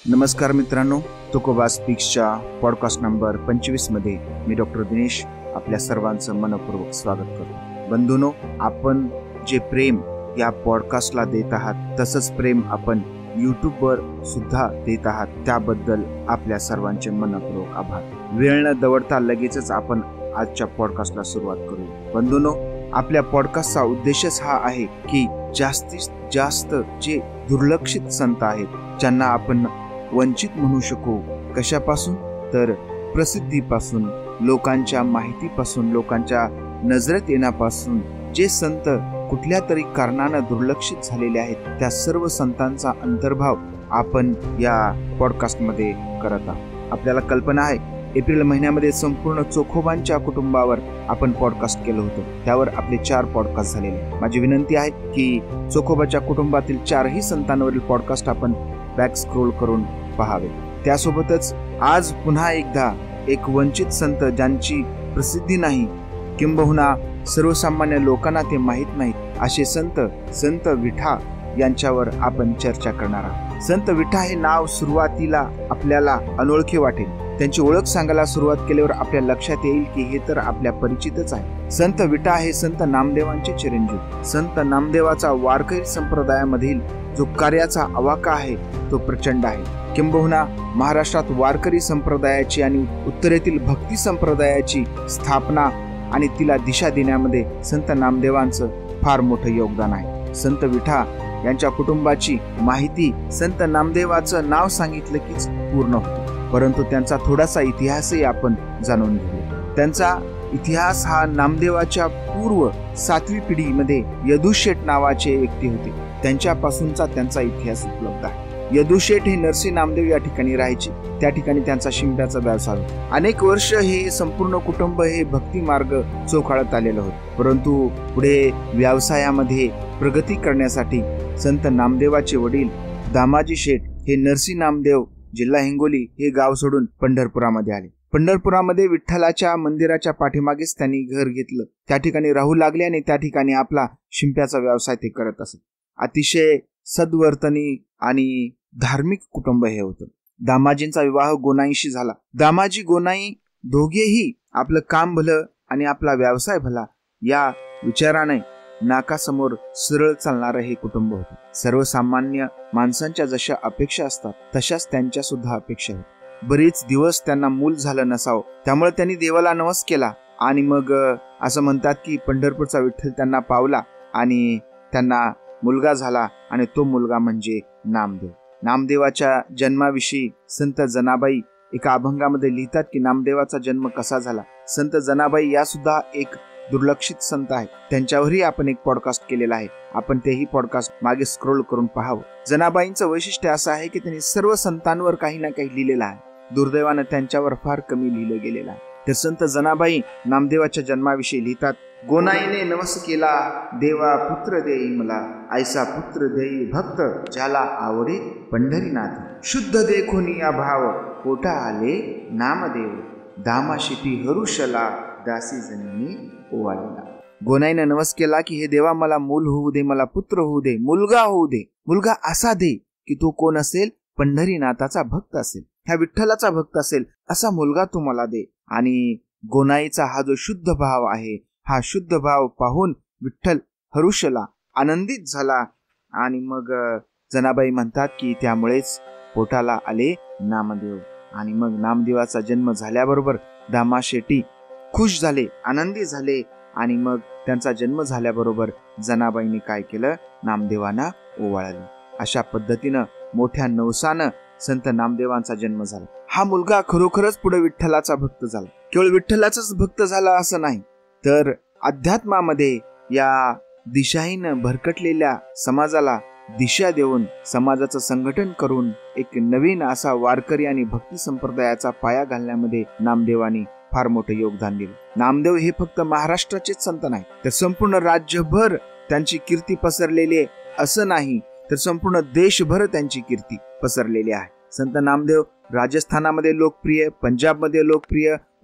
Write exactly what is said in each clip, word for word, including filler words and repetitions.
नमस्कार मित्रांनो, Tukoba स्पीक्सच्या podcast number पंचवीस मध्ये मी डॉक्टर दिनेश आपल्या सर्वांचं मनपूर्वक स्वागत करतो. बंधूंनो, आपण जे प्रेम या पॉडकास्टला देत आहात तसंच प्रेम आपण यूट्यूबवर सुद्धा देत आहात, त्याबद्दल आपल्या सर्वांचे मनपूर्वक आभार. वेळ न दवडता लगेचच आपण आजच्या पॉडकास्टला सुरुवात करू. बंधूंनो, आपल्या पॉडकास्टचा उद्देशच हा आहे की जास्तीत जास्त जे दुर्लक्षित संत आहेत, ज्यांना आपण वंचित म्हणू शकू, कशापासून तर प्रसिद्धीपासून, लोकांच्या माहितीपासून, लोकांच्या नजरेत येण्यापासून, जे संत कुठल्या तरी कारणानं दुर्लक्षित झालेले आहेत, त्या सर्व संतांचा अंतर्भाव आपण या पॉडकास्टमध्ये करत आहोत. आपल्याला कल्पना आहे, एप्रिल महिन्यामध्ये संपूर्ण चोखोबांच्या कुटुंबावर आपण पॉडकास्ट केलं होतं. त्यावर आपले चार पॉडकास्ट झालेले. माझी विनंती आहे की चोखोबाच्या कुटुंबातील चारही संतांवरील पॉडकास्ट आपण बॅक स्क्रोल करून पहावे. त्यासोबतच आज पुन्हा एकदा एक वंचित संत, ज्यांची प्रसिद्धी नाही, किंबहुना सर्वसामान्य लोकांना ते माहीत नाहीत, असे संत संत विठा यांच्यावर आपण चर्चा करणार आहोत. संत विठा हे नाव सुरुवातीला आपल्याला अनोळखी वाटेल. त्यांची ओळख सांगायला सुरुवात केल्यावर आपल्या लक्षात येईल की हे तर आपल्या परिचितच आहे. संत विठा हे संत नामदेवांचे चिरंजीव. संत नामदेवाचा वारकरी संप्रदायामधील जो कार्याचा आवाका आहे तो प्रचंड आहे. किंबहुना महाराष्ट्रात वारकरी संप्रदायाची आणि उत्तरेतील भक्ती संप्रदायाची स्थापना आणि तिला दिशा देण्यामध्ये संत नामदेवांचं फार मोठं योगदान आहे. संत विठा यांच्या कुटुंबाची माहिती संत नामदेवाचं नाव सांगितलं कीच पूर्ण होतं, परंतु त्यांचा थोडासा इतिहासही आपण जाणून घेऊ. त्यांचा इतिहास हा नामदेवाच्या पूर्व सातवी पिढीमध्ये यदुशेठ नावाचे व्यक्ती होते, त्यांच्यापासूनचा त्यांचा इतिहास उपलब्ध आहे. यदुशेठ हे नरसी नामदेव या ठिकाणी राहायचे. त्या ठिकाणी त्यांचा शिंप्याचा व्यवसाय होता. अनेक वर्ष हे संपूर्ण कुटुंब हे भक्ती मार्ग चोखाळत आलेलं होतं, परंतु पुढे व्यवसायामध्ये प्रगती करण्यासाठी संत नामदेवाचे वडील दामाजी शेठ हे नरसी नामदेव, जिल्हा हिंगोली हे गाव सोडून पंढरपुरामध्ये आले. पंढरपुरामध्ये विठ्ठलाच्या मंदिराच्या पाठीमागेच त्यांनी घर घेतलं. त्या ठिकाणी राहू लागले आणि त्या ठिकाणी आपला शिंप्याचा व्यवसाय ते करत असत. अतिशय सद्वर्तनी आणि धार्मिक कुटुंब हे होतं. दामाजींचा विवाह गोनाईशी झाला. दामाजी गोनाई दोघेही आपलं काम भलं आणि आपला व्यवसाय भला या विचाराने नाकासमोर सरळ चालणारं हे कुटुंब होतं. सर्वसामान्य माणसांच्या जशा अपेक्षा असतात तशाच त्यांच्या सुद्धा अपेक्षा होत्या. बरेच दिवस त्यांना मूल झालं नसावं, त्यामुळे त्यांनी देवाला नवस केला आणि मग असं म्हणतात की पंढरपूरचा विठ्ठल त्यांना पावला आणि त्यांना मुलगा झाला आणि तो मुलगा म्हणजे नामदेव. नामदेवाच्या जन्माविषयी संत जनाबाई एका अभंगामध्ये लिहितात की नामदेवाचा जन्म कसा झाला. संत जनाबाई या सुद्धा एक दुर्लक्षित संत आहेत. त्यांच्यावरही आपण एक पॉडकास्ट केलेला आहे. आपण तेही पॉडकास्ट मागे स्क्रोल करून पाहावं. जनाबाईंचं वैशिष्ट्य असं आहे की त्यांनी सर्व संतांवर काही ना काही लिहिलेलं आहे. दुर्दैवानं त्यांच्यावर फार कमी लिहिलं गेलेलं आहे. तर संत जनाबाई नामदेवाच्या जन्माविषयी लिहितात, गोनाईने नवस केला देवा पुत्र देई मला, ऐसा पुत्र देई भक्त ज्याला आवडे पंढरीनाथ, शुद्ध देखोनी अभाव पोटा आले नामदेव, दामाशिटी हरुषला दासी जनिनी ओवाळला. गोनाईने नवस केला की हे देवा, मला मूल होऊ दे, मला पुत्र होऊ दे, मुलगा होऊ दे. मुलगा असा दे की तो कोण असेल, पंढरीनाथाचा भक्त असेल, ह्या विठ्ठलाचा भक्त असेल, असा मुलगा तू मला दे. आणि गोनाईचा हा जो शुद्ध भाव आहे, हा शुद्ध भाव पाहून विठ्ठल हरुषला, आनंदित झाला. आणि मग जनाबाई म्हणतात की त्यामुळेच पोटाला आले नामदेव. आणि मग नामदेवाचा जन्म झाल्याबरोबर दामाशेटी खुश झाले, आनंदी झाले. आणि मग त्यांचा जन्म झाल्याबरोबर जनाबाईने काय केलं, नामदेवांना ओवाळलं. अशा पद्धतीनं मोठ्या नवसानं संत नामदेवांचा जन्म झाला. हा मुलगा खरोखरच पुढे विठ्ठलाचा भक्त झाला. केवळ विठ्ठलाचाच भक्त झाला असं नाही, तर अध्यात्मामध्ये या दिशाहीन भरकटलेल्या समाजाला दिशा देऊन, समाजाचं संघटन करून एक नवीन असा वारकरी आणि भक्ती संप्रदायाचा पाया घालण्यामध्ये नामदेवानी फार मोठं योगदान दिलं. नामदेव हे फक्त महाराष्ट्राचेच संत नाही, तर संपूर्ण राज्यभर त्यांची कीर्ती पसरलेली आहे असं नाही, तर संपूर्ण देशभर त्यांची कीर्ती पसरलेली आहे. संत नामदेव राजस्थानामध्ये लोकप्रिय, पंजाबमध्ये लोकप्रिय,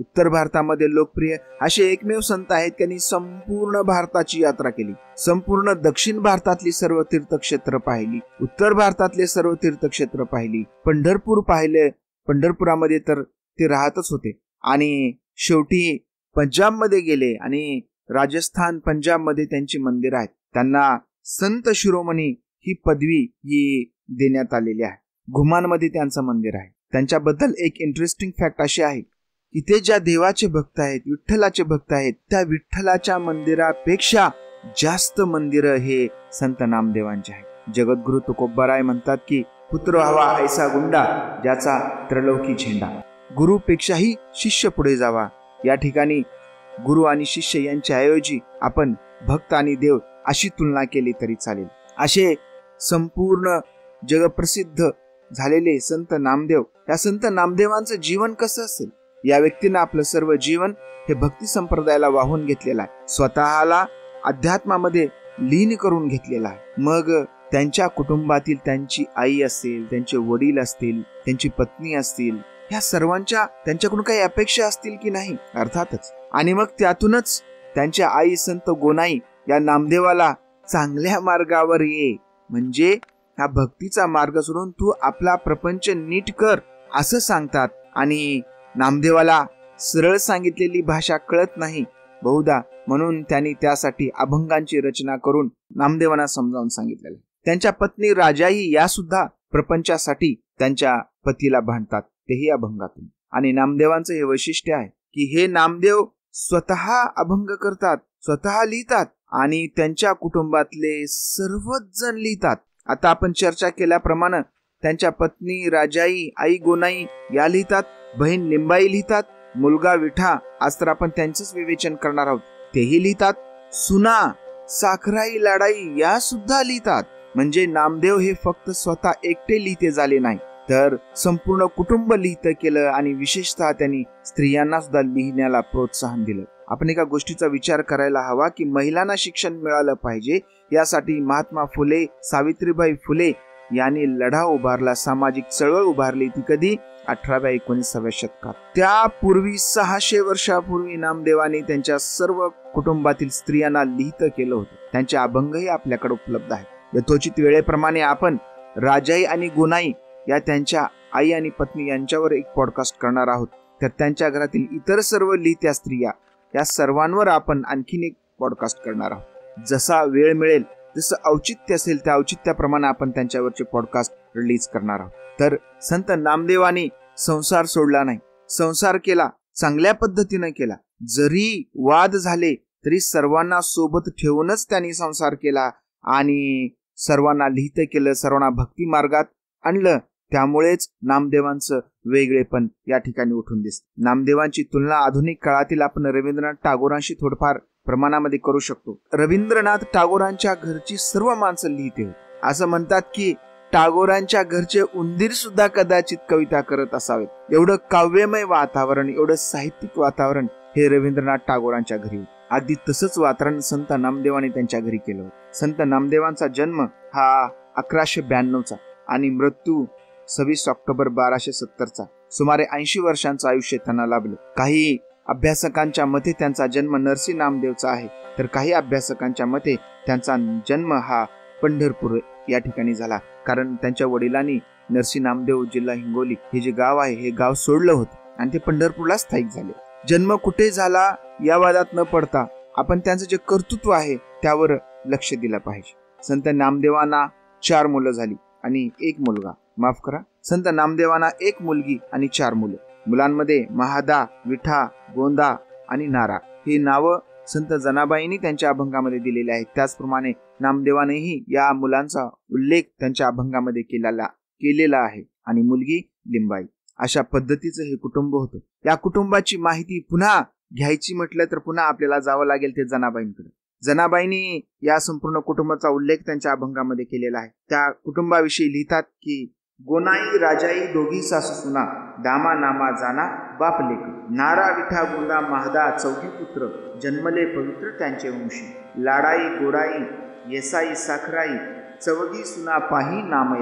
उत्तर भारतामध्ये लोकप्रिय असे एकमेव संत आहेत त्यांनी संपूर्ण भारताची यात्रा केली, संपूर्ण दक्षिण भारतातली सर्व तीर्थक्षेत्र पाहिली, उत्तर भारतातले सर्व तीर्थक्षेत्र पाहिली, पंढरपूर पाहिले, पंढरपुरामध्ये तर ते राहतच होते आणि शेवटी पंजाब मध्ये गेले आणि राजस्थान पंजाब मध्ये त्यांची मंदिर आहेत. त्यांना संत शिरोमणी ही पदवी ही देण्यात आलेली आहे. घुमानमध्ये त्यांचं मंदिर आहे. त्यांच्याबद्दल एक इंटरेस्टिंग फॅक्ट अशी आहे की ते ज्या देवाचे भक्त आहेत, विठ्ठलाचे भक्त आहेत, त्या विठ्ठलाच्या मंदिरापेक्षा जास्त मंदिरं हे संत नामदेवांचे आहेत. जगद्गुरु तुकोबाराय म्हणतात की पुत्र हवा ऐसा गुंडा ज्याचा त्रैलोकी झेंडा. गुरुपेक्षाही शिष्य पुढे जावा. या ठिकाणी गुरु आणि शिष्य यांच्या ऐवजी आपण भक्त आणि देव अशी तुलना केली तरी चालेल. असे संपूर्ण जगप्रसिद्ध झालेले संत नामदेव, या संत नामदेवांचं जीवन कसं असेल? या व्यक्तीनं आपलं सर्व जीवन हे भक्ती संप्रदायाला वाहून घेतलेलं आहे, स्वतःला अध्यात्मामध्ये लीन करून घेतलेला आहे. मग त्यांच्या कुटुंबातील त्यांची आई असेल, त्यांचे वडील असतील, त्यांची पत्नी असतील, या सर्वांच्या त्यांच्याकडून काही अपेक्षा असतील की नाही? अर्थातच. आणि मग त्यातूनच त्यांच्या आई संत गोनाई या नामदेवाला चांगल्या मार्गावर ये, म्हणजे हा भक्तीचा मार्ग सोडून तू आपला प्रपंच नीट कर असं सांगतात. आणि नामदेवाला सरळ सांगितलेली भाषा कळत नाही बहुधा, म्हणून त्यांनी त्यासाठी अभंगांची रचना करून नामदेवांना समजावून सांगितलेलं. त्यांच्या पत्नी राजाई या सुद्धा प्रपंचासाठी त्यांच्या पतीला भांडतात, तेही अभंगातून. आणि नामदेवांचं हे वैशिष्ट्य आहे की हे नामदेव स्वतः अभंग करतात, स्वतः लिहितात आणि त्यांच्या कुटुंबातले सर्वच जण लिहितात. आता आपण चर्चा केल्याप्रमाणे त्यांच्या पत्नी राजाई, आई गोनाई या लिहितात, बहीण लिंबाई लिहितात, मुलगा विठा, आज तर आपण त्यांचंच विवेचन करणार आहोत, तेही लिहितात, सुना साखराई लाडाई या सुद्धा लिहितात. म्हणजे नामदेव हे फक्त स्वतः एकटे लिहिते झाले नाही, तर संपूर्ण कुटुंब लिहितं केलं आणि विशेषतः त्यांनी स्त्रियांना सुद्धा लिहिण्याला प्रोत्साहन दिलं. आपण एका गोष्टीचा विचार करायला हवा की महिलांना शिक्षण मिळालं पाहिजे, यासाठी महात्मा फुले, सावित्रीबाई फुले यांनी लढा उभारला, सामाजिक चळवळ उभारली. ती कधी? अठराव्या एकोणीसाव्या शतकात. त्यापूर्वी सहाशे वर्षापूर्वी नामदेवाने त्यांच्या सर्व कुटुंबातील स्त्रियांना लिहितं केलं होतं. त्यांचे अभंगही आपल्याकडे उपलब्ध आहेत. यथोचित वेळेप्रमाणे आपण राजाई आणि गोनाई या त्यांच्या आई आणि पत्नी यांच्यावर एक पॉडकास्ट करणार आहोत. तर त्यांच्या घरातील इतर सर्व लिहित्या स्त्रिया या सर्वांवर आपण आणखीन एक पॉडकास्ट करणार आहोत. जसा वेळ मिळेल, जसं औचित्य असेल त्या औचित्याप्रमाणे आपण त्यांच्यावरचे पॉडकास्ट रिलीज करणार आहोत. तर संत नामदेवानी संसार सोडला नाही, संसार केला, चांगल्या पद्धतीने केला. जरी वाद झाले तरी सर्वांना सोबत ठेवूनच त्यांनी संसार केला आणि सर्वांना लिहितं केलं, सर्वांना भक्ती मार्गात आणलं. त्यामुळेच नामदेवांचं वेगळेपण या ठिकाणी उठून दिसतं. नामदेवांची तुलना आधुनिक काळातील आपण रवींद्रनाथ टागोरांशी थोडफार प्रमाणामध्ये करू शकतो. रवींद्रनाथ टागोरांच्या घरची सर्व माणसं लिहिते होती. असं म्हणतात की टागोरांच्या घरचे उंदीर सुद्धा कदाचित कविता करत असावेत. एवढं काव्यमय वातावरण, एवढं साहित्यिक वातावरण हे रवींद्रनाथ टागोरांच्या घरी होतं. अगदी तसंच वातावरण संत नामदेवाने त्यांच्या घरी केलं होतं. संत नामदेवांचा जन्म हा अकराशे ब्याण्णवचा आणि मृत्यू सव्वीस ऑक्टोबर बाराशे सत्तरचा. सुमारे ऐंशी वर्षांचं आयुष्य त्यांना लाभलं. काही अभ्यासकांच्या मते त्यांचा जन्म नरसी नामदेवचा आहे, तर काही अभ्यासकांच्या मते त्यांचा जन्म हा पंढरपूर या ठिकाणी झाला, कारण त्यांच्या वडिलांनी नरसी नामदेव जिल्हा हिंगोली हे जे गाव आहे हे गाव सोडलं होतं आणि ते पंढरपूरला स्थायिक झाले. जन्म कुठे झाला या वादात न पडता आपण त्यांचं जे कर्तृत्व आहे त्यावर लक्ष दिलं पाहिजे. संत नामदेवांना चार मुलं झाली आणि एक मुलगा, माफ करा, संत नामदेवांना एक मुलगी आणि चार मुलं. मुलांमध्ये महादा, विठा, गोंदा आणि नारा ही नावं संत जनाबाईंनी त्यांच्या अभंगामध्ये दिलेले आहेत. त्याचप्रमाणे नामदेवानेही या मुलांचा उल्लेख त्यांच्या अभंगामध्ये केलेला केलेला आहे. आणि मुलगी लिंबाई. अशा पद्धतीचं हे कुटुंब होतं. या कुटुंबाची माहिती पुन्हा घ्यायची म्हटलं तर पुन्हा आपल्याला जावं लागेल ते जनाबाईंकडे. जनाबाईंनी या संपूर्ण कुटुंबाचा उल्लेख त्यांच्या अभंगामध्ये केलेला आहे. त्या कुटुंबाविषयी लिहितात की गोनाई राजाई दोघी सासू सुना, दामा नामा जाना बाप लेक, नारा विठा गोंदा महादा चौघी पुत्र, जन्मले पवित्र त्यांचे वंशी, लाडाई गोडाई येसाई साखराई, चवगी सुना पाही नामयाच्या.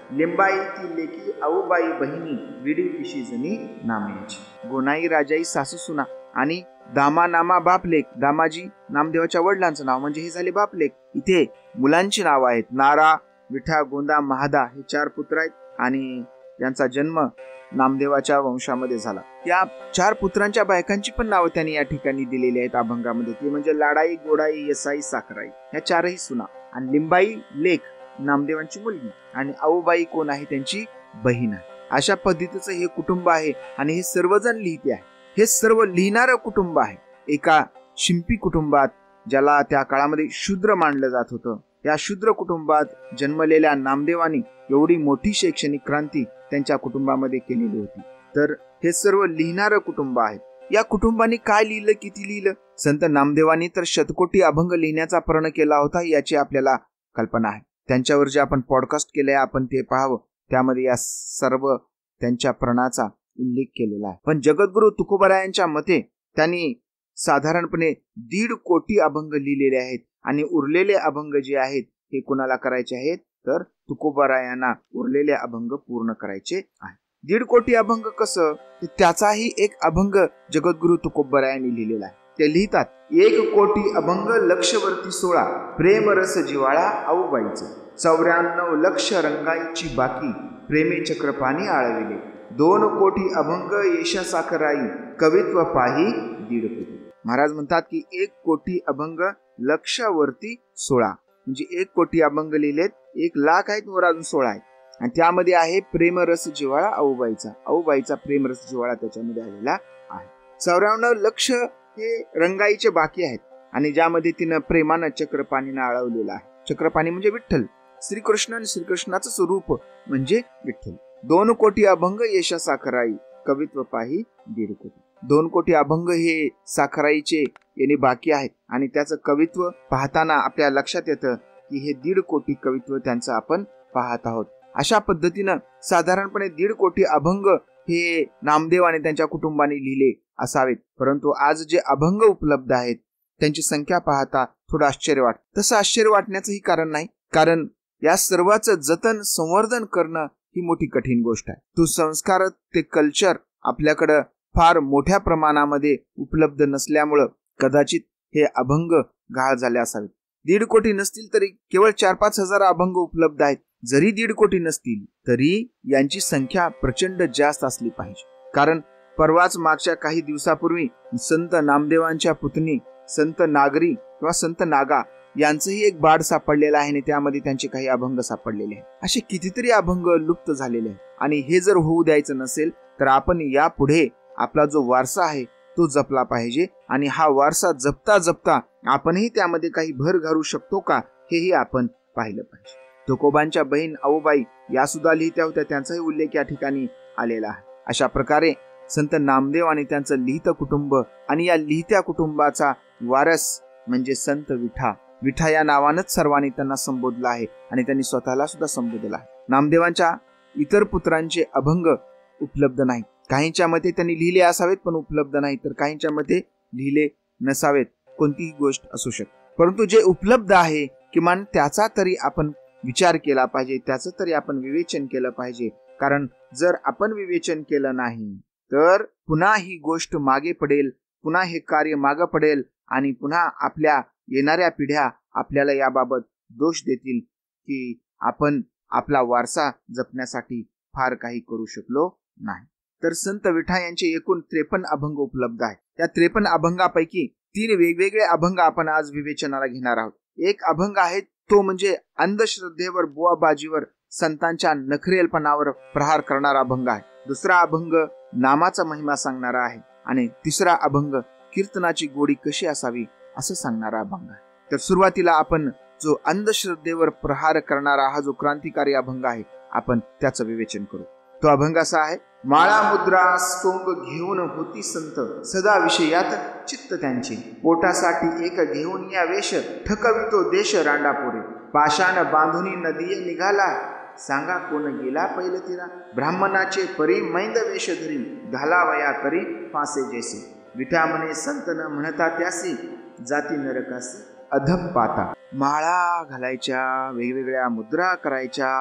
लिंबाई ती लेकी आऊबाई बहिणी विडी पिशी जणी नामयाची. गोनाई राजाई सासू सुना आणि दामा नामा बापलेख. दामाजी नामदेवाच्या वडिलांचं नाव म्हणजे हे झाले बापलेख. इथे मुलांची नाव आहेत नारा, विठा, गोंदा, महादा हे चार पुत्र आहेत आणि यांचा जन्म नामदेवाच्या वंशामध्ये झाला. या चार पुत्रांच्या बायकांची पण नावं त्यांनी या ठिकाणी दिलेली आहेत अभंगामध्ये. ती म्हणजे लाडाई, गोडाई, यसाई, साखराई ह्या चारही सुना. आणि लिंबाई लेख नामदेवांची मुलगी आणि आऊबाई कोण आहे त्यांची बहीण आहे. अशा पद्धतीचं हे कुटुंब आहे आणि हे सर्वजण लिहिते आहे. हे सर्व लिहिणारं कुटुंब आहे. एका शिंपी कुटुंबात, ज्याला त्या काळामध्ये शूद्र मानलं जात होतं, या शूद्र कुटुंबात जन्मलेल्या नामदेवानी एवढी मोठी शैक्षणिक क्रांती त्यांच्या कुटुंबामध्ये केलेली होती. तर हे सर्व लिहिणारं कुटुंब आहे. या कुटुंबाने काय लिहिलं, किती लिहिलं? संत नामदेवानी तर शतकोटी अभंग लिहिण्याचा प्रण केला होता याची आपल्याला कल्पना आहे. त्यांच्यावर जे आपण पॉडकास्ट केलंय आपण ते पाहावं. त्यामध्ये या सर्व त्यांच्या प्रणाचा उल्लेख केलेला आहे. पण जगद्गुरु तुकोबारायांच्या मते त्यांनी साधारणपणे दीड कोटी अभंग लिहिलेले आहेत आणि उरलेले अभंग जे आहेत हे कोणाला करायचे आहेत तर तुकोबारायांना उरलेले अभंग पूर्ण करायचे आहेत. दीड कोटी अभंग कसं, त्याचाही एक अभंग जगद्गुरु तुकोबारायांनी लिहिलेला आहे. ते लिहितात, एक कोटी अभंग लक्षवरती सोळा, प्रेम रस जिवाळा आऊबाईचं, चौऱ्याण्णव लक्ष रंगाईची बाकी, प्रेमे चक्रपाणी आळविले, दोन कोटी अभंग येशा साखराई, कवित्व पाही दीड कोटी. महाराज म्हणतात की एक कोटी अभंग लक्षावरती सोळा, म्हणजे एक कोटी अभंग लिहिलेत, एक लाख आहेत वर अजून सोळा आहेत. आणि त्यामध्ये आहे प्रेमरस जिव्हाळा आऊबाईचा. आऊबाईचा प्रेमरस जिव्हाळा त्याच्यामध्ये आलेला आहे. चौऱ्याण्णव लक्ष हे रंगाईचे बाकी आहेत आणि ज्यामध्ये तिनं प्रेमानं चक्रपाणीनं आळवलेलं आहे. चक्रपाणी म्हणजे विठ्ठल, श्रीकृष्ण आणि श्रीकृष्णाचं स्वरूप म्हणजे विठ्ठल. दोन कोटी अभंग येशा साखराई, कवित्व पाही दीड कोटी. दोन कोटी अभंग हे साखराईचे यांनी बाकी आहेत आणि त्याचं कवित्व पाहताना आपल्या लक्षात येतं की हे दीड कोटी कवित्व त्यांचं आपण पाहत आहोत. अशा पद्धतीनं साधारणपणे दीड कोटी अभंग हे नामदेव आणि त्यांच्या कुटुंबाने लिहिले असावेत. परंतु आज जे अभंग उपलब्ध आहेत त्यांची संख्या पाहता थोडं आश्चर्य वाटतं. तसं आश्चर्य वाटण्याचंही कारण नाही, कारण या सर्वांचं जतन संवर्धन करणं ही मोठी कठीण गोष्ट आहे. तो संस्कार, ते कल्चर आपल्याकडं फार मोठ्या प्रमाणामध्ये उपलब्ध नसल्यामुळं कदाचित हे अभंग गहाळ झाले असावेत. दीड कोटी नसतील तरी केवळ चार पाच हजार अभंग उपलब्ध आहेत. जरी दीड कोटी नसतील तरी यांची संख्या प्रचंड जास्त असली पाहिजे. कारण परवाच मागच्या काही दिवसापूर्वी संत नामदेवांच्या पुतणी संत नागरी किंवा संत नागा यांचंही एक बाड सापडलेलं आहे आणि त्यामध्ये त्यांचे काही अभंग सापडलेले आहेत. असे कितीतरी अभंग लुप्त झालेले आहेत आणि हे जर होऊ द्यायचं नसेल तर आपण यापुढे आपला जो वारसा आहे तो जपला पाहिजे आणि हा वारसा जपता जपता आपणही त्यामध्ये काही भर घालू शकतो का हेही आपण पाहिलं पाहिजे. तुकोबांच्या बहीण आऊबाई या सुद्धा लिहित्या होत्या, त्यांचाही उल्लेख या ठिकाणी आलेला आहे. अशा प्रकारे संत नामदेव आणि त्यांचं लिहितं कुटुंब आणि या लिहित्या कुटुंबाचा वारस म्हणजे संत विठा. विठा या नावानंच सर्वांनी त्यांना संबोधलं आहे आणि त्यांनी स्वतःला सुद्धा संबोधलं आहे. नामदेवांच्या इतर पुत्रांचे अभंग उपलब्ध नाही. काहींच्या मते त्यांनी लिहिले असावेत पण उपलब्ध नाही, तर काहींच्या मते लिहिले नसावेत. कोणतीही गोष्ट असू शकते, परंतु जे उपलब्ध आहे किमान त्याचा तरी आपण विचार केला पाहिजे, त्याचं तरी आपण विवेचन केलं पाहिजे. कारण जर आपण विवेचन केलं नाही तर पुन्हा ही गोष्ट मागे पडेल, पुन्हा हे कार्य मागे पडेल आणि पुन्हा आपल्या येणाऱ्या पिढ्या आपल्याला याबाबत दोष देतील की आपण आपला वारसा जपण्यासाठी फार काही करू शकलो नाही. तर संत विठा यांचे एकूण त्रेपन्न अभंग उपलब्ध आहेत. त्या त्रेपन्न अभंगापैकी तीन वेगवेगळे अभंग आपण आज विवेचनाला घेणार आहोत. एक अभंग आहे तो म्हणजे अंधश्रद्धेवर, बुवाबाजीवर, संतांच्या नखरेलपणावर प्रहार करणारा अभंग आहे. दुसरा अभंग नामाचा महिमा सांगणारा आहे आणि तिसरा अभंग कीर्तनाची गोडी कशी असावी असं सांगणारा अभंग आहे. तर सुरुवातीला आपण जो अंधश्रद्धेवर प्रहार करणारा हा जो क्रांतिकारी अभंग आहे आपण त्याचं विवेचन करू. तो अभंग असा आहे. माळा मुद्रा सोंग घेऊन होती संत, सदा विषयात चित्त त्यांचे, पोटासाठी एक घेऊन या वेश, ठकवितो देश रांडापोरे, पाषाण बांधुनी नदी निघाला, सांगा कोण गेला पहिलं तिरा, ब्राह्मणाचे परी मैंद वेश धरी, घालावया करी फासे जैसे, विठा म्हणे संत न म्हणता त्यासी, जाती नरकासी अधम पाता. माळा घालायच्या, वेगवेगळ्या मुद्रा करायच्या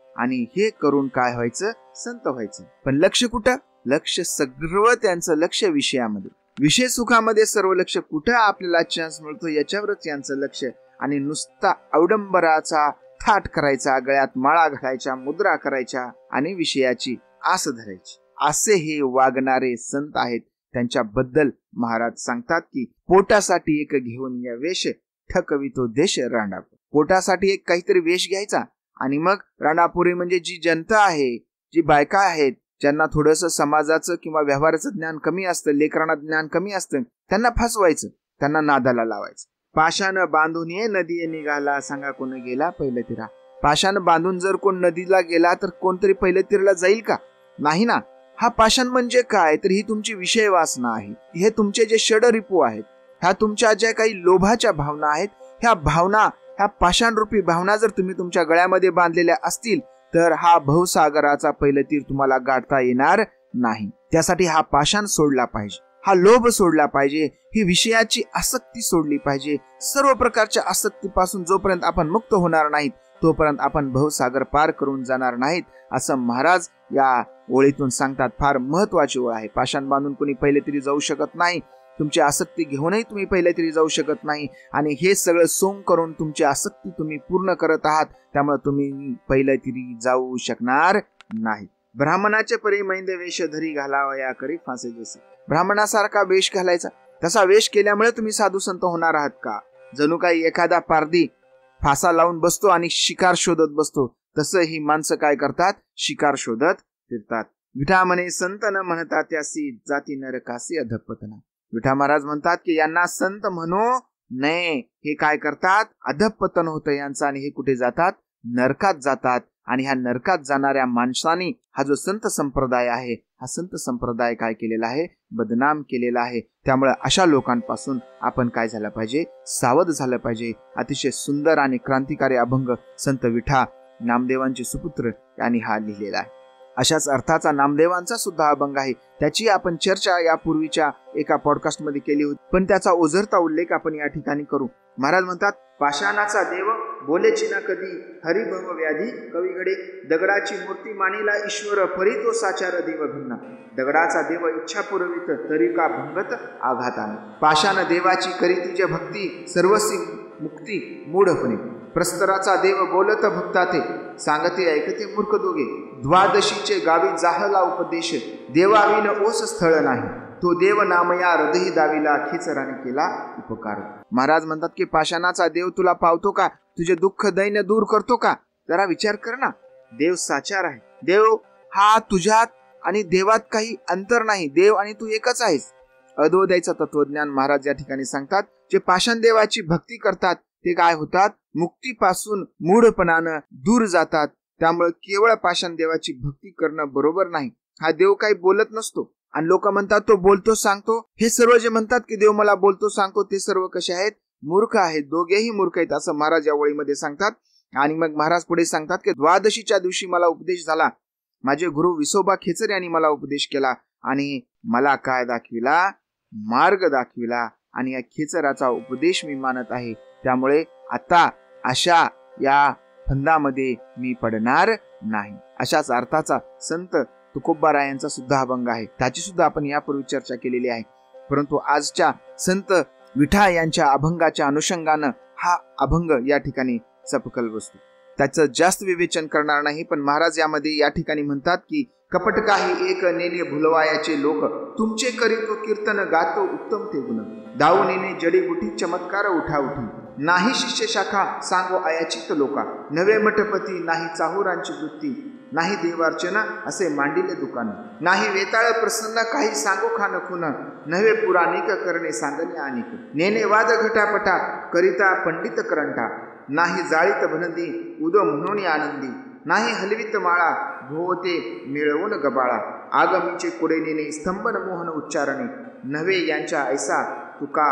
आणि हे करून काय व्हायचं, संत व्हायचं. पण लक्ष कुठं, लक्ष सर्व त्यांचं लक्ष विषयामध्ये, विषय सुखामध्ये सर्व लक्ष. कुठं आपल्याला चान्स मिळतो याच्यावरच यांचं लक्ष. आणि नुसता अवडंबराचा थाट करायचा, गळ्यात माळा घालायच्या, मुद्रा करायच्या आणि विषयाची आस धरायची, असे हे वागणारे संत आहेत. त्यांच्याबद्दल महाराज सांगतात की पोटासाठी एक घेऊन या वेश, ठकवितो देश रांडापूर. पोटासाठी एक काहीतरी वेश घ्यायचा आणि मग रांडापुरी म्हणजे जी जनता आहे, जी बायका आहेत, ज्यांना थोडंसं समाजाचं किंवा व्यवहाराचं ज्ञान कमी असतं, लेकरांना ज्ञान कमी असतं, त्यांना फसवायचं, त्यांना नादाला लावायचं. पाशान बांधून ये नदी निघाला, सांगा कोण गेला पहिलं तिरा. पाशान बांधून जर कोण नदीला गेला तर कोणतरी पहिलं तिरला जाईल का? नाही ना. हा पाषाण म्हणजे काय, तर ही तुमची विषय वासना आहे. हे तुमचे जे षडरिपू आहेत, ह्या तुमच्या ज्या काही लोभाच्या भावना आहेत, ह्या भावना, ह्या पाषाण रूपी भावना जर तुम्ही तुमच्या गळ्यामध्ये बांधलेल्या असतील तर हा भवसागराचा पहिलं तीर तुम्हाला गाठता येणार नाही. त्यासाठी हा पाषाण सोडला पाहिजे, हा लोभ सोडला पाहिजे, ही विषयाची आसक्ती सोडली पाहिजे. सर्व प्रकारच्या आसक्तीपासून जोपर्यंत आपण मुक्त होणार नाहीत तोपर्यंत आपण भवसागर पार करून जाणार नाहीत, असं महाराज या ओळीतून सांगतात. फार महत्वाची ओळ आहे. पाषाण बांधून कोणी पहिले तरी जाऊ शकत नाही, तुमची आसक्ती घेऊनही तुम्ही पहिले तरी जाऊ शकत नाही. आणि हे सगळं सोंग करून तुमची आसक्ती तुम्ही पूर्ण करत आहात, त्यामुळे तुम्ही पहिले तरी जाऊ शकणार नाही. ब्राह्मणाचे परी मैंद वेश धरी घालावा या करी फासे जसे. ब्राह्मणासारखा वेश घालायचा, तसा वेश केल्यामुळे तुम्ही साधू संत होणार आहात का? जणू काही एखादा पारधी फासा लावून बसतो आणि शिकार शोधत बसतो, तसं ही माणसं काय करतात, शिकार शोधत फिरतात. विठा म्हणे संत न म्हणतात त्यासी, जाती नरकासी अधपतना. विठा महाराज म्हणतात की यांना संत म्हणू नये. हे काय करतात, अधपतन होतं यांचं, आणि हे कुठे जातात, नरकात जातात. आणि ह्या नरकात जाणाऱ्या माणसांनी हा जो संत संप्रदाय आहे, हा संत संप्रदाय काय केलेला आहे, बदनाम केलेला आहे. त्यामुळे अशा लोकांपासून आपण काय झालं पाहिजे, सावध झालं पाहिजे. अतिशय सुंदर आणि क्रांतिकारी अभंग संत विठा नामदेवांचे सुपुत्र यांनी हा लिहिलेला आहे. अशाच अर्थाचा नामदेवांचा सुद्धा अभंग आहे. त्याची आपण चर्चा यापूर्वीच्या एका पॉडकास्ट मध्ये केली होती, पण त्याचा ओझरता उल्लेख आपण या ठिकाणी करू. महाराज म्हणतात, पाषाणाचा देव बोलेची ना कधी, हरिभव व्याधी कवीकडे. दगडाची मूर्ती मानिला ईश्वर, परी तो साचार देव भिन्ना. दगडाचा देव इच्छा पुरवित, तरी का भंगत आघाताने. पाषाण देवाची करीती जे भक्ती, सर्वसी मुक्ती मूढपणे. प्रस्तराचा देव बोलत भक्ताते, सांगते ऐकते मूर्ख दोघे. द्वादशीचे गावी जाहला उपदेश, देवाविन ओस स्थळ नाही. तो देव नामया हृदयी दाविला, खिचराने केला उपकार. महाराज म्हणतात की पाषाणाचा देव तुला पावतो का, तुझे दुःख दैन्य दूर करतो का? जरा विचार कर ना. देव साचार आहे. देव हा तुझ्यात आणि देवात काही अंतर नाही. देव आणि तू एकच आहेस. अद्वैताचं तत्वज्ञान महाराज या ठिकाणी सांगतात. जे पाषाण देवाची भक्ती करतात ते काय होतात, मुक्तीपासून मूढपणानं दूर जातात. त्यामुळे केवळ पाषाण देवाची भक्ती करणं बरोबर नाही. हा देव काही बोलत नसतो, आणि लोक म्हणतात तो बोलतो सांगतो. हे सर्व जे म्हणतात की देव मला बोलतो सांगतो, ते सर्व कसे आहेत, मूर्ख आहेत. दोघेही मूर्ख आहेत असं महाराज या ओळीमध्ये सांगतात. आणि मग महाराज पुढे सांगतात की द्वादशीच्या दिवशी मला उपदेश झाला. माझे गुरु विसोबा खेचर यांनी मला उपदेश केला आणि मला काय दाखविला, मार्ग दाखविला. आणि या खेचराचा उपदेश मी मानत आहे. त्यामुळे आता अशा या फंदामध्ये मी पडणार नाही. अशाच अर्थाचा संत तुकोबारायांचा सुद्धा अभंग आहे. त्याची सुद्धा आपण यापूर्वी चर्चा केलेली आहे. परंतु आजच्या संत विठा यांच्या अभंगाच्या अनुषंगानं हा अभंग या ठिकाणी सपकल बसतो. त्याचं जास्त विवेचन करणार नाही. पण महाराज यामध्ये या ठिकाणी म्हणतात की कपट काही एक नेने भुलवायाचे लोक, तुमचे करीतो कीर्तन गातो उत्तम ते गुण. दाऊ नेने जडीबुटी चमत्कार उठा उठी, नाही शिष्य शाखा सांगो आयाचित लोका. नवे मठपती नाही चाहुरांची वृत्ती, नाही देवार्चना असे मांडिले दुकान. नाही वेताळ प्रसन्न काही सांगो खान खुन, नवे पुराणिक करणे सांगणे अनेक. नेने वाद घटापटा करिता पंडित करंटा, नाही जाळीत भनदी उदो म्हणून आनंदी. नाही हलवित माळा भोवते मिळवून गबाळा, आगमीचे कुडे नेणे स्तंभन मोहन उच्चारणे. नव्हे यांच्या ऐसा तुका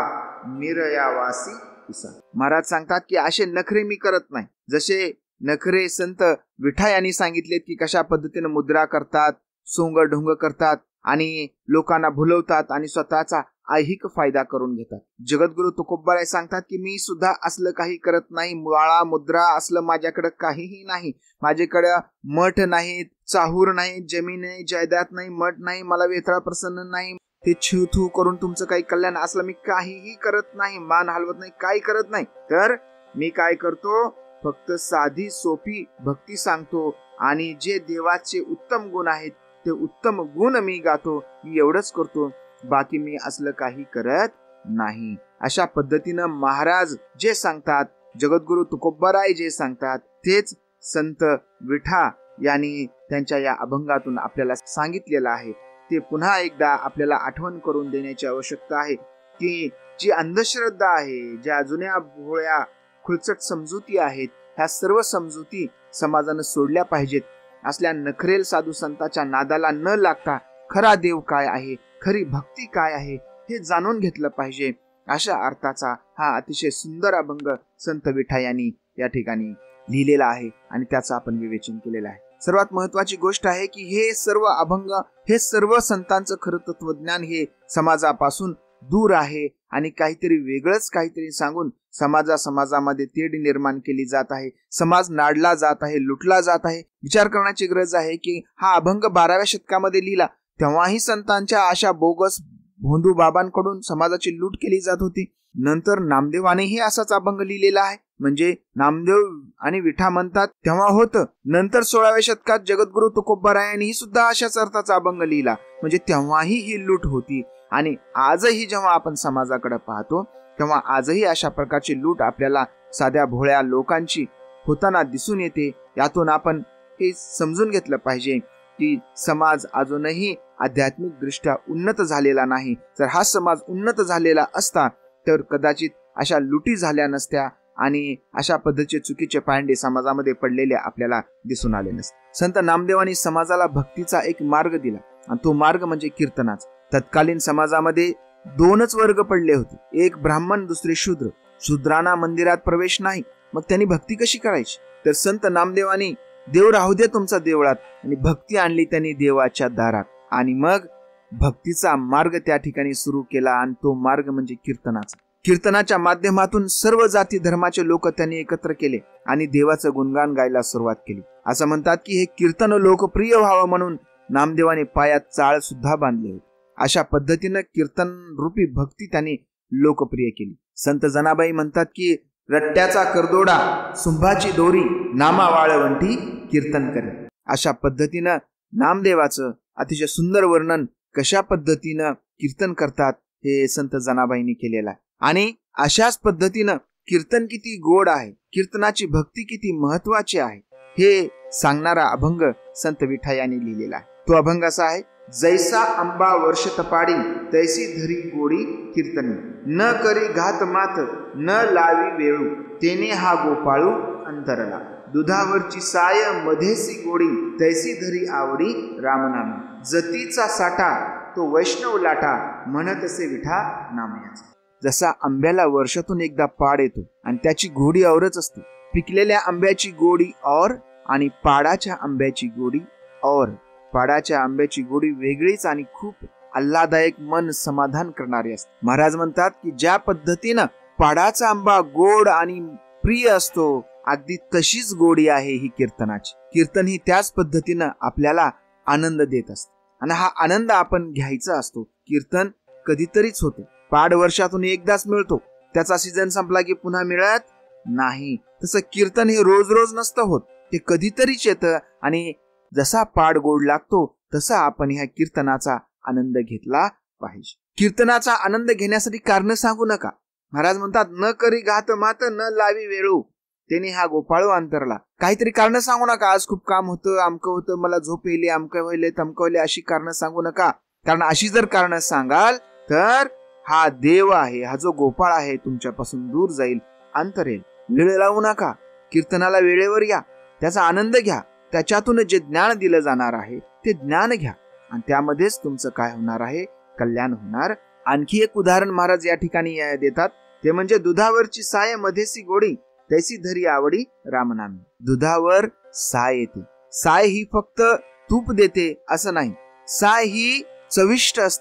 मिरयावासी इसा. महाराज सांगतात की असे नखरे मी करत नाही. जसे नखरे संत विठा यांनी सांगितलेत की कशा पद्धतीने मुद्रा करतात, सोंग ढोंग करतात आणि लोकांना भुलवतात आणि स्वतःचा ऐहिक फायदा करून घेतात. जगद्गुरु तुकोबाराय सांगतात की मी सुद्धा असलं काही करत नाही, माळा मुद्रा असलं माझ्याकडे काहीही नाही, माझ्याकडे मठ नाही, चाहूर नाही, जमीन नाही, जायदाद नाही, मठ नाही, मला वेताळ प्रसन्न नाही, ते छू थू करून तुमचं काही कल्याण असलं मी काहीही करत नाही, मान हलवत नाही, काही करत नाही. तर मी काय करतो, फक्त साधी सोपी भक्ती सांगतो आणि जे देवाचे उत्तम गुण आहेत ते उत्तम गुण मी गातो, मी एवढंच करतो, बाकी मी असलं काही करत नाही. अशा पद्धतीनं महाराज जे सांगतात, जगद्गुरु तुकोबाराय जे सांगतात तेच संत विठा यांनी त्यांच्या या अभंगातून आपल्याला सांगितलेलं आहे. ते पुन्हा एकदा आपल्याला आठवण करून देण्याची आवश्यकता आहे की जी अंधश्रद्धा आहे, ज्या जुन्या भोळ्या खुळचट समजुती आहेत, ह्या सर्व समजुती समाजानं सोडल्या पाहिजेत. असल्या नखरेल साधू संतांच्या नादाला न लागता खरा देव काय आहे, खरी भक्ती काय आहे हे जाणून घेतलं पाहिजे. अशा अर्थाचा हा अतिशय सुंदर अभंग संत विठा यांनी या ठिकाणी लिहिलेला आहे आणि त्याचं आपण विवेचन केलेलं आहे. सर्वात महत्वाची गोष्ट आहे की हे सर्व अभंग, हे सर्व संतांचं खरं तत्वज्ञान हे समाजापासून दूर आहे आणि काहीतरी वेगळंच काहीतरी सांगून समाजा समाजामध्ये तेढ निर्माण केली जात आहे. समाज नाडला जात आहे, लुटला जात आहे. विचार करण्याची गरज आहे की हा अभंग बाराव्या शतकामध्ये लिहिला तेव्हाही संतांच्या अशा बोगस भोंदू बाबांकडून समाजाची लूट केली जात होती. नंतर नामदेवानेही असाच अभंग लिहिलेला आहे. म्हणजे नामदेव आणि विठा म्हणतात तेव्हा होतं. नंतर सोळाव्या शतकात जगद्गुरु तुकोबारायांनी सुद्धा अशाच अर्थाचा अभंग लिहिला, म्हणजे तेव्हाही ही लूट होती. आणि आजही जेव्हा आपण समाजाकडे पाहतो तेव्हा आजही अशा प्रकारची लूट आपल्याला साध्या भोळ्या लोकांची होताना दिसून येते. यातून आपण हे समजून घेतलं पाहिजे की समाज अजूनही आध्यात्मिक दृष्ट्या उन्नत झालेला नाही. जर हा समाज उन्नत झालेला असता तर कदाचित अशा लुटी झाल्या नसत्या आणि अशा पद्धतीचे चुकीचे पायंडे समाजामध्ये पडलेले आपल्याला दिसून आले नसते. संत नामदेवांनी समाजाला भक्तीचा एक मार्ग दिला आणि तो मार्ग म्हणजे कीर्तनाचा. तत्कालीन समाजामध्ये दोनच वर्ग पडले होते, एक ब्राह्मण, दुसरे शूद्र. शूद्रांना मंदिरात प्रवेश नाही, मग त्यांनी भक्ती कशी करायची? तर संत नामदेवांनी देव राहू दे तुमचा देवळात आणि भक्ती आणली त्यांनी देवाच्या दारात आणि मग भक्तीचा मार्ग त्या ठिकाणी सुरू केला आणि तो मार्ग म्हणजे कीर्तनाचा. कीर्तनाच्या माध्यमातून सर्व जाती धर्माचे लोक त्यांनी एकत्र केले आणि देवाचं गुणगान गायला सुरुवात केली. असं म्हणतात की हे कीर्तन लोकप्रिय व्हावं म्हणून नामदेवाने पायात चाळ सुद्धा बांधले होते. अशा पद्धतीनं कीर्तन रूपी भक्ती त्यांनी लोकप्रिय केली. संत जनाबाई म्हणतात की रट्ट्याचा करदोडा, सुंभाची दोरी, नामा वाळवंटी कीर्तन करे. अशा पद्धतीनं नामदेवाचं अतिशय सुंदर वर्णन कशा पद्धतीनं कीर्तन करतात हे संत जनाबाईंनी केलेलं आहे. आणि अशाच पद्धतीनं कीर्तन किती गोड आहे, कीर्तनाची भक्ती किती महत्वाची आहे हे सांगणारा अभंग संत विठा यांनी लिहिलेला आहे. तो अभंग असा आहे: जैसा अंबा वर्ष तपाडी, तैसी धरी गोडी कीर्तनी, न करी घात मात, न लावी वेळू, तेने हा गोपाळू अंतरला, दुधावरची साय मध्येसी गोडी, तैसी धरी आवडी रामनामी, जतीचा साठा तो वैष्णव लाटा, म्हणतसे विठा नामयाचा. जसा आंब्याला वर्षातून एकदा पाड येतो आणि त्याची गोडी औरच असते, पिकलेल्या आंब्याची गोडी और आणि पाडाच्या आंब्याची गोडी और. पाडाच्या आंब्याची गोडी वेगळीच आणि खूप आल्हादायक, मन समाधान करणारी असते. महाराज म्हणतात की ज्या पद्धतीनं पाडाचा आंबा गोड आणि प्रिय असतो, अगदी तशीच गोडी आहे ही कीर्तनाची. कीर्तन ही त्याच पद्धतीनं आपल्याला आनंद देत असते आणि हा आनंद आपण घ्यायचा असतो. कीर्तन कधीतरीच होतं, पाड वर्षातून एकदाच मिळतो, त्याचा सीझन संपला की पुन्हा मिळत नाही. तसं कीर्तन हे रोज रोज नसतं होत, ते कधीतरीच येतं आणि जसा पाड गोड लागतो तसा आपण ह्या कीर्तनाचा आनंद घेतला पाहिजे. कीर्तनाचा आनंद घेण्यासाठी कारण सांगू नका. महाराज म्हणतात न करी घात मात, न लावी वेळू, त्याने हा गोपाळू अंतरला. काहीतरी कारण सांगू नका, आज खूप काम होतं, अमकं होतं, मला झोप येईल, अमकं व्हायले, तमकं व्हायले, अशी कारण सांगू नका. कारण अशी जर कारण सांगाल तर हा देव आहे, हा जो गोपाळ आहे तुमच्यापासून दूर जाईल, अंतरेल. वेळ लावू नका, कीर्तनाला वेळेवर या, त्याचा आनंद घ्या, त्याच्यातून जे ज्ञान दिलं जाणार आहे ते ज्ञान घ्या आणि त्यामध्येच तुमचं काय होणार आहे, कल्याण होणार. आणखी एक उदाहरण महाराज या ठिकाणी देतात, ते म्हणजे दुधावरची साय मध्येसी गोडी, तैसी धरी आवडी रामनामी. दुधावर साय येते. साय ही फक्त तूप देते असं नाही, साय ही चविष्ट असते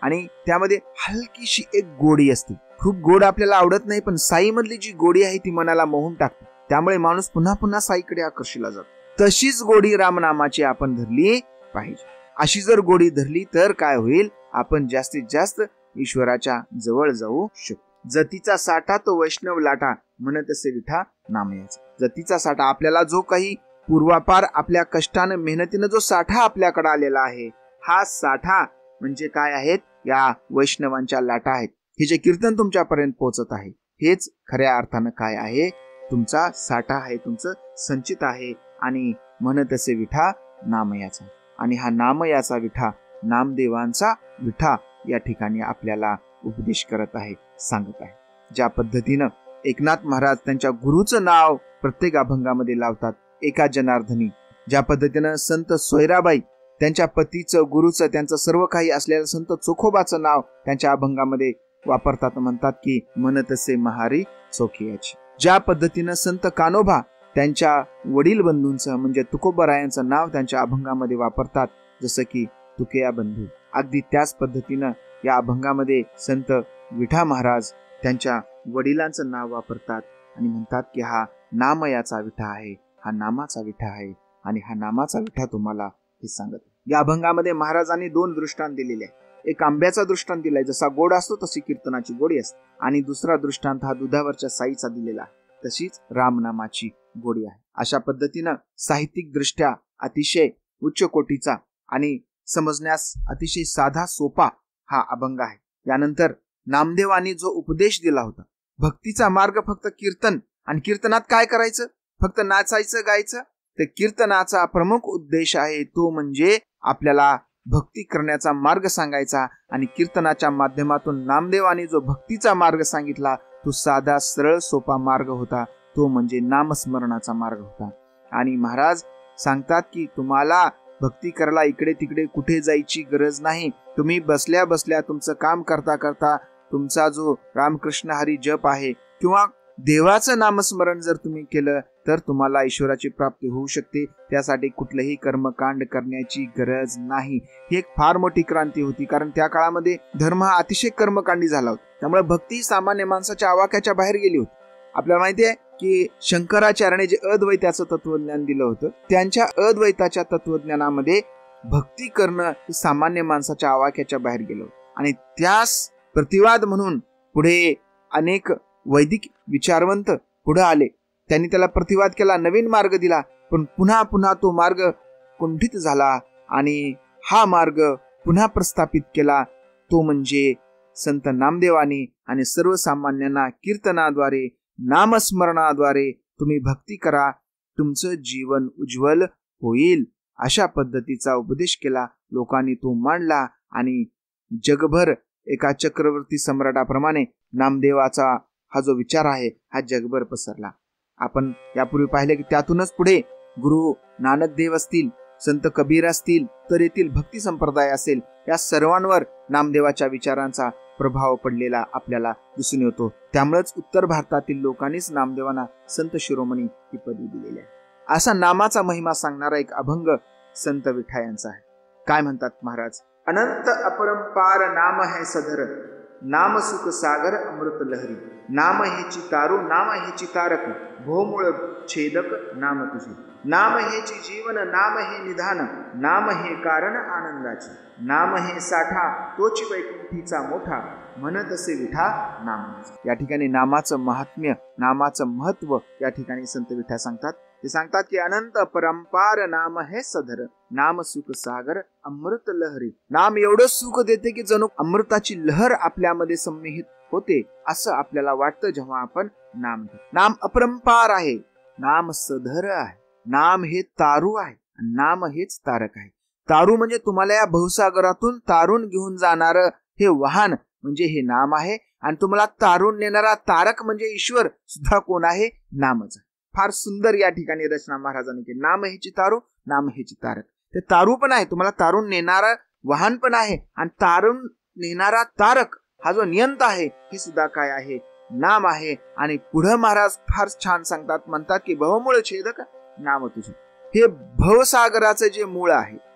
आणि त्यामध्ये हलकीशी एक गोडी असते. खूप गोड आपल्याला आवडत नाही, पण साई मधली जी गोडी आहे ती मनाला मोहून टाकते. त्यामुळे माणूस पुन्हा पुन्हा साईकडे आकर्षिला जातो. तशीच गोडी रामनामाची आपण धरली पाहिजे. अशी जर गोडी धरली तर काय होईल, आपण जास्तीत जास्त ईश्वराच्या जवळ जाऊ शकतो. जतीचा साठा तो वैष्णव लाटा, म्हणत असे विठा नामयाचा. जतीचा साठा, आपल्याला जो काही पूर्वापार आपल्या कष्टानं मेहनतीनं जो साठा आपल्याकडे आलेला आहे, हा साठा म्हणजे काय आहेत, या वैष्णवांच्या लाटा आहेत. हे जे कीर्तन तुमच्यापर्यंत पोहोचत आहे हेच खऱ्या अर्थानं काय आहे, तुमचा साठा आहे, तुमचं संचित आहे. आणि म्हणत असे विठा नामयाचा. आणि हा नामयाचा विठा, नामदेवांचा विठा या ठिकाणी आपल्याला उपदेश करत आहे, सांगत आहे. ज्या पद्धतीनं एकनाथ महाराज त्यांच्या गुरुचं नाव प्रत्येक अभंगामध्ये लावतात, एका जनार्दनी. ज्या पद्धतीनं संत सोयराबाई त्यांच्या पतीचं, गुरुचं, त्यांचं सर्व काही असलेलं संत चोखोबाचं नाव त्यांच्या अभंगामध्ये वापरतात, म्हणतात की म्हणत असे महारी चोखियाची. ज्या पद्धतीनं संत कान्होबा त्यांच्या वडील बंधूंचं म्हणजे तुकोबारायांचं नाव त्यांच्या अभंगामध्ये वापरतात, जसं की तुकया बंधू. अगदी त्याच पद्धतीनं या अभंगामध्ये संत विठा महाराज त्यांच्या वडिलांचं नाव वापरतात आणि म्हणतात की हा नामयाचा विठा आहे, हा नामाचा विठा आहे. आणि हा नामाचा विठा तुम्हाला हे सांगत. या अभंगामध्ये महाराजांनी दोन दृष्टांत दिलेले आहे. एक आंब्याचा दृष्टांत दिलाय, जसा गोड असतो तशी कीर्तनाची गोडी असते. आणि दुसरा दृष्टांत हा दुधावरच्या साईचा दिलेला आहे, तशीच रामनामाची गोडी आहे. अशा पद्धतीनं साहित्यिक दृष्ट्या अतिशय उच्च कोटीचा आणि समजण्यास अतिशय साधा सोपा हा अभंग आहे. यानंतर नामदेवांनी जो उपदेश दिला होता, भक्तीचा मार्ग फक्त कीर्तन, आणि कीर्तनात काय करायचं, फक्त नाचायचं गायचं, तर कीर्तनाचा प्रमुख उद्देश आहे तो म्हणजे आपल्याला भक्ती करण्याचा मार्ग सांगायचा. आणि कीर्तनाच्या माध्यमातून नामदेवांनी जो भक्तीचा मार्ग सांगितला तो साधा सरळ सोपा मार्ग होता, तो म्हणजे नामस्मरणाचा मार्ग होता. आणि महाराज सांगतात की तुम्हाला भक्ती करायला इकडे तिकडे कुठे जायची गरज नाही. तुम्ही बसल्या बसल्या तुमचं काम करता करता तुमचा जो रामकृष्ण हरी जप आहे किंवा देवाचं नामस्मरण जर तुम्ही केलं तर तुम्हाला ईश्वराची प्राप्ती होऊ शकते. त्यासाठी कुठलंही कर्मकांड करण्याची गरज नाही. ही एक फार मोठी क्रांती होती, कारण त्या काळामध्ये धर्म हा अतिशय कर्मकांडी झाला होता. त्यामुळे भक्ती सामान्य माणसाच्या आवाक्याच्या बाहेर गेली होती. आपल्याला माहिती आहे की शंकराचार्याने जे अद्वैताचं तत्वज्ञान दिलं होतं, त्यांच्या अद्वैताच्या तत्वज्ञानामध्ये भक्ती करणं हे सामान्य माणसाच्या आवाक्याच्या बाहेर गेलं. आणि त्यास प्रतिवाद म्हणून पुढे अनेक वैदिक विचारवंत पुढे आले. त्यांनी त्याला प्रतिवाद केला, नवीन मार्ग दिला, पण पुन्हा पुन्हा तो मार्ग कुंठित झाला. आणि हा मार्ग पुन्हा प्रस्थापित केला, तो म्हणजे संत नामदेवानी. आणि सर्वसामान्यांना कीर्तनाद्वारे, नामस्मरणाद्वारे तुम्ही भक्ती करा, तुमचं जीवन उज्ज्वल होईल, अशा पद्धतीचा उपदेश केला. लोकांनी तो मांडला आणि जगभर एका चक्रवर्ती सम्राटाप्रमाणे नामदेवाचा हा जो विचार आहे हा जगभर पसरला. आपण यापूर्वी पाहिले की त्यातूनच पुढे गुरु नानक देव असतील, संत कबीर असतील, तर येथील भक्ती संप्रदाय असेल, या सर्वांवर नामदेवाच्या विचारांचा प्रभाव पडलेला आपल्याला दिसून येतो. त्यामुळेच उत्तर भारतातील लोकांनीच नामदेवांना संत शिरोमणी ही पदवी दिलेली आहे. असा नामाचा महिमा सांगणारा एक अभंग संत विठा यांचा आहे. काय म्हणतात महाराज, अनंत अपरंपार नाम है सधर, नाम सुख सागर अमृत लहरी, नाम हेची तारू, नाम हेची तारक, भोमुळ छेदक नाम तुझे, नाम हेची जीवन, नाम हे निधान, नाम हे कारण आनंदाचे, नाम हे साठा तोची वैकुंठीचा मोठा, म्हणत असे विठा नाम. या ठिकाणी नामाचं महात्म्य, नामाचं महत्व या ठिकाणी संत विठा सांगतात. ते सांगतात की अनंत परंपार नाम है सधर, नाम सुख सागर अमृत लहरी. नाम एवढं सुख देते की जणू अमृताची लहर आपल्यामध्ये सम्मिहित होते, असं आपल्याला वाटतं जेव्हा आपण नाम घेतो. नाम अपरंपार आहे, नाम सधर आहे, नाम हे तारू आहे, नाम हेच तारक आहे. तारू म्हणजे तुम्हाला या भवसागरातून तारून घेऊन जाणार हे वाहन म्हणजे हे नाम आहे. आणि तुम्हाला तारून नेणारा तारक म्हणजे ईश्वर सुद्धा कोण आहे, नामच. फार सुंदर या ठिकाणी रचना महाराजांनी केली. नाम हेची तारू, नाम हेची तारक. ते तारू पण आहे, तुम्हाला तारून नेणारा वाहन पण आहे, आणि तारून नेणारा तारक हा जो नियंत आहे हे सुद्धा काय आहे, नाम आहे. आणि पुढे महाराज फार छान सांगतात, म्हणतात की भवमूळ छेदक नाम तुझे. हे भवसागराचं जे मूळ आहे,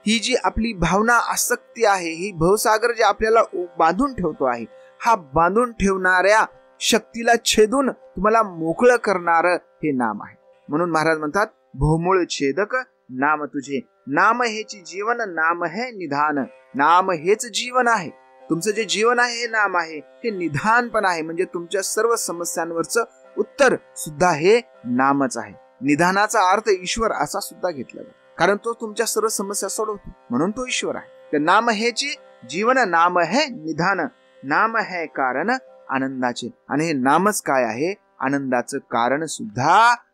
ही जी आपली भावना आसक्ती आहे, ही भवसागर जे आपल्याला बांधून ठेवतो आहे, हा बांधून ठेवणाऱ्या शक्तीला छेदून तुम्हाला मोकळं करणारं हे नाम आहे. म्हणून महाराज म्हणतात, भोमूळ छेदक नाम तुझे, नाम हेची जीवन, नाम हे निधान. नाम हेच जीवन आहे. तुमचं जे जीवन आहे हे नाम आहे, हे निधान पण आहे. म्हणजे तुमच्या सर्व समस्यांवरचं उत्तर सुद्धा हे नामच आहे. निधानाचा अर्थ ईश्वर असा सुद्धा घेतला जातो, कारण तो तुमच्या सर्व समस्या सोडवतो, म्हणून तो ईश्वर आहे. तर नाम हेची जीवन, नाम है निधान, नाम है कारण आनंदाचे. आणि हे नामच काय आहे? आनंदाचं कारण सुद्धा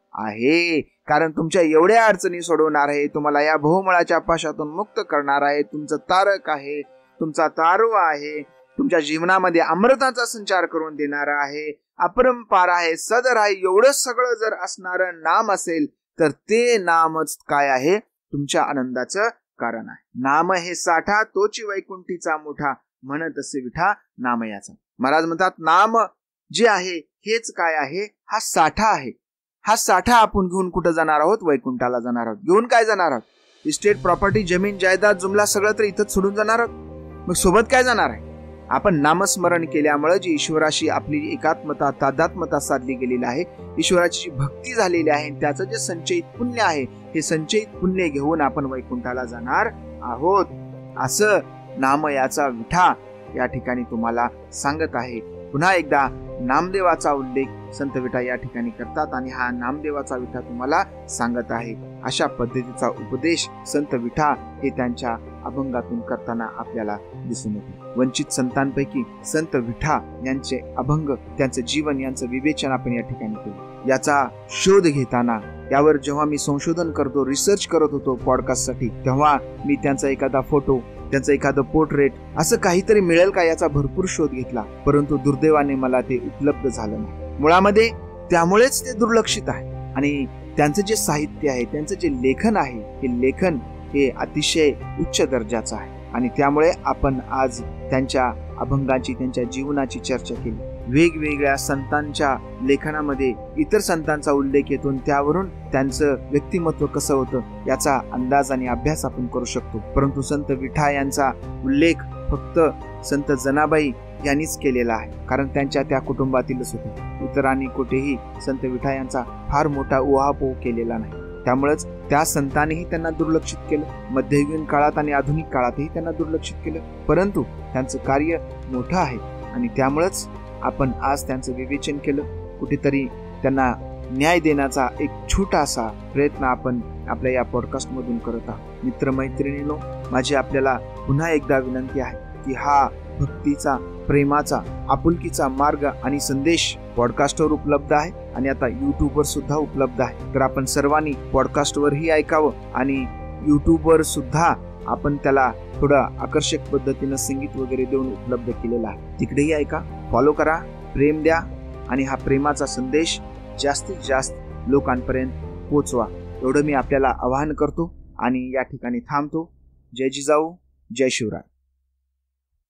आहे. कारण तुमच्या एवढ्या अडचणी सोडवणार आहे, तुम्हाला या भवमळाच्या पाशातून मुक्त करणार आहे, तुमचं तारक आहे, तुमचा तारव आहे, तुमच्या जीवनामध्ये अमृताचा संचार करून देणार आहे, अपरंपार आहे, सदर आहे. एवढं सगळं जर असणारं नाम असेल तर ते नामच काय आहे? तुमच्या आनंदाचं कारण आहे. नाम हे साठा तोची वैकुंठीचा मोठा, म्हणत असे विठा नाम याचा. महाराज म्हणतात, नाम जे आहे हेच काय आहे? हा साठा आहे. हा साठा आपण घेऊन कुठं जाणार आहोत? वैकुंठाला जाणार आहोत. घेऊन काय जाणार आहोत? इस्टेट, प्रॉपर्टी, जमीन, जायदाद, जुमला सगळं तर इथंच सोडून जाणार आहोत. मग सोबत काय जाणार आहे? आपण नामस्मरण केल्यामुळे जी ईश्वराशी आपली एकात्मता, तादात्मता साधली गेलेली आहे, ईश्वराची भक्ती झालेली आहे, त्याचं जे संचयित पुण्य आहे, हे संचयित पुण्य घेऊन आपण वैकुंठाला जाणार आहोत. असं नाम याचा विठा या ठिकाणी तुम्हाला सांगत आहे. पुन्हा एकदा नामदेवाचा उल्लेख संत विठा या ठिकाणी करतात आणि हा नामदेवाचा विठा तुम्हाला सांगत आहे. अशा पद्धतीचा उपदेश संत विठा हे त्यांच्या अभंगातून करताना आपल्याला दिसून येते. वंचित संतांपैकी संत विठा यांचे अभंग, त्यांचं जीवन, यांचं विवेचन आपण या ठिकाणी केलं. याचा शोध घेताना, यावर जेव्हा मी संशोधन करतो, रिसर्च करत होतो पॉडकास्टसाठी, तेव्हा मी त्यांचा एखादा फोटो, त्यांचं एखादं पोर्ट्रेट असं काहीतरी मिळेल का याचा भरपूर शोध घेतला, परंतु दुर्दैवाने मला ते उपलब्ध झालं नाही. मुळामध्ये त्यामुळेच ते दुर्लक्षित आहे. आणि त्यांचं जे साहित्य आहे, त्यांचं जे लेखन आहे, हे लेखन हे अतिशय उच्च दर्जाचं आहे. आणि त्यामुळे आपण आज त्यांच्या अभंगाची, त्यांच्या जीवनाची चर्चा केली. वेगवेगळ्या संतांच्या लेखनामध्ये इतर संतांचा उल्लेख येतो, त्यावरून त्यांचं व्यक्तिमत्व कसं होतं याचा अंदाज आणि अभ्यास आपण करू शकतो. परंतु संत विठा यांचा उल्लेख फक्त संत जनाबाई यांनीच केलेला आहे, कारण त्यांच्या त्या कुटुंबातीलच होते. इतरांनी कुठेही संत विठा यांचा फार मोठा उहापोह केलेला नाही. त्यामुळेच त्या संतांनीही त्यांना दुर्लक्षित केलं. मध्ययुगीन काळात आणि आधुनिक काळातही त्यांना दुर्लक्षित केलं, परंतु त्यांचं कार्य मोठं आहे आणि त्यामुळेच आपण आज त्यांचं विवेचन केलं. कुठेतरी त्यांना न्याय देण्याचा एक छोटासा प्रयत्न आपण आपल्या या पॉडकास्ट मधून करत आहोत. मित्रमैत्रिणींनो, माझी आपल्याला पुन्हा एकदा विनंती आहे की हा भक्तीचा, प्रेमाचा, आपुलकीचा मार्ग आणि संदेश पॉडकास्टवर उपलब्ध आहे आणि आता युट्यूबवर सुद्धा उपलब्ध आहे. तर आपण सर्वांनी पॉडकास्टवरही ऐकावं आणि युट्यूबवर सुद्धा आपण त्याला थोडं आकर्षक पद्धतीनं संगीत वगैरे देऊन उपलब्ध केलेला आहे. तिकडेही ऐका, फॉलो करा, प्रेम द्या आणि हा प्रेमाचा संदेश जास्तीत जास्त लोकांपर्यंत पोचवा, एवढं मी आपल्याला आवाहन करतो आणि या ठिकाणी थांबतो. जय जिजाऊ, जय शिवराय.